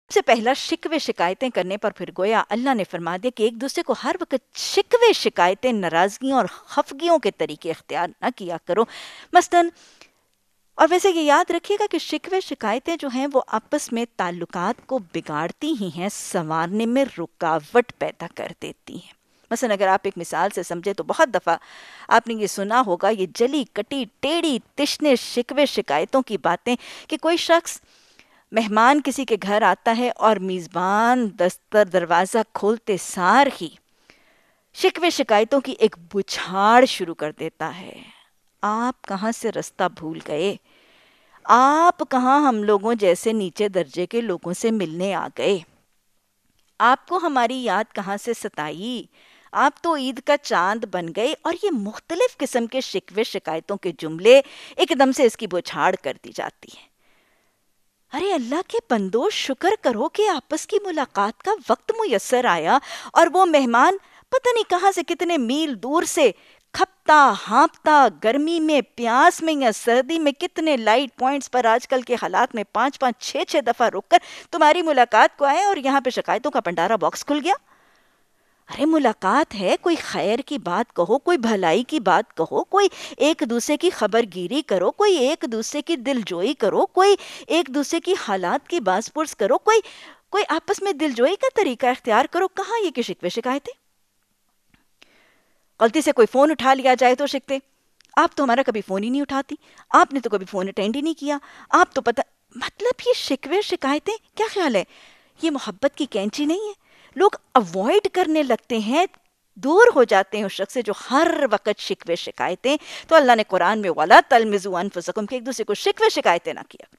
سے پہلا شکوے شکایتیں کرنے پر پھر گویا اللہ نے فرما دیا کہ ایک دوسرے کو ہر وقت شکوے شکایتیں، ناراضگیوں اور خفگیوں کے طریقے اختیار نہ کیا کرو. مثلاً، اور ویسے یہ یاد رکھیے گا کہ شکوے شکایتیں جو ہیں وہ آپس میں تعلقات کو بگاڑتی ہی ہیں، سنوارنے میں رکاوٹ پیدا کر دیتی ہیں. مثلا اگر آپ ایک مثال سے سمجھے تو بہت دفعہ آپ نے یہ سنا ہوگا، یہ جلی کٹی ٹیڑھی تشنے شکوے شکایتوں کی باتیں، کہ کوئی شخص مہمان کسی کے گھر آتا ہے اور میزبان دروازہ کھولتے سار ہی شکوے شکایتوں کی ایک بچھاڑ شروع کر دیتا ہے. آپ کہاں سے رستہ بھول گئے؟ آپ کہاں ہم لوگوں جیسے نیچے درجے کے لوگوں سے ملنے آ گئے؟ آپ کو ہماری یاد کہاں سے ستائی؟ آپ تو عید کا چاند بن گئے. اور یہ مختلف قسم کے شکوے شکایتوں کے جملے ایک دم سے اس کی بچھاڑ کر دی جاتی ہیں. ارے اللہ کے بندو، شکر کرو کہ آپس کی ملاقات کا وقت میسر آیا، اور وہ مہمان پتہ نہیں کہاں سے کتنے میل دور سے کھپتا ہانپتا، گرمی میں، پیاس میں یا سردی میں، کتنے لائٹ پوائنٹس پر آج کل کے حالات میں 5 6 دفعہ رک کر تمہاری ملاقات کو آئے، اور یہاں پہ شکایتوں کا پنڈارا باکس کھل گیا. ارے ملاقات ہے، کوئی خیر کی بات کہو، کوئی بھلائی کی بات کہو، کوئی ایک دوسرے کی خبر گیری کرو، کوئی ایک دوسرے کی دل جوئی کرو، کوئی ایک دوسرے کی حالات کی باز پرس کرو، کوئی آپس میں دل جوئی کا طریقہ اختیار کرو. کہاں یہ کہ شکوے شکایتیں؟ غلطی سے کوئی فون اٹھا لیا جائے تو شکوے، آپ تو ہمارا کبھی فون ہی نہیں اٹھاتی، آپ نے تو کبھی فون اٹینڈ ہی نہیں کیا، آپ تو پتہ. مطلب یہ شکوے شکایتیں، کیا خیال ہے یہ محبت کی کینچی نہیں ہے؟ لوگ اوائڈ کرنے لگتے ہیں، دور ہو جاتے ہیں اس شخص سے جو ہر وقت شکوے شکایتیں. تو اللہ نے قرآن میں وَلَا تَلْمِزُوا أَنفُسَكُمْ کہ ایک دوسرے کو شکوے شکایتیں نہ کیا.